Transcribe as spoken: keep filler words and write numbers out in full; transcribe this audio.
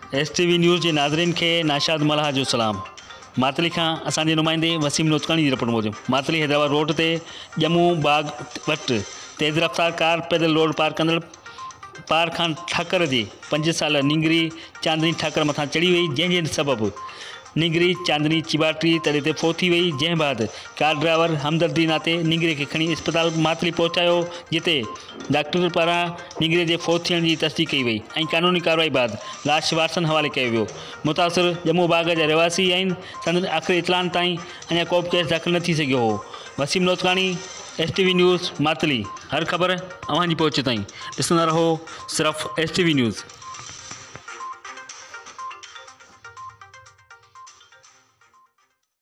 S T V news के नाज़रीन के नाशाद मल्हा जो सलाम। मातली खां असांजे नुमाइंदे वसीम नोतकानी जी रिपोर्ट मूजिब मातली हैदराबाद रोड ते ॼमू बाग वटि तेज़ रफ़्तार कार पैदल रोड पार कंदड़ पार खां ठाकर जे पंज साल निंगरी चांदनी ठाकर मथां चढ़ी वई, जंहिंजे सबबि निंगरी चांदनी चिबाटी तड़े ते फोथी वई। जंहिं बाद कार ड्राइवर हमदर्दी नाते निंगरे के खणी अस्पताल मातली पहुचायो, जिते डॉक्टर पारां निंगरे जे फोत थियण जी तस्दीक कई वई ऐं कानूनी कार्रवाई बाद लाश वारसन हवाले कयो वियो। मुतासिर ॼमू बाग जा रहवासी आहिनि। संदन आख़िरी इतलान ताईं अञा को बि केस दाख़िल न थी सघियो हो। Waseem Notkani, S T V news Matli. हर ख़बर अव्हां जी पहुच ताईं। ॾिसंदा रहो सिर्फ़ एस टी वी न्यूज़।